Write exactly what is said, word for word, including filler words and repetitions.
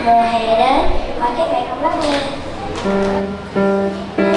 Mùa hè đến, mời các bạn cùng lắng nghe.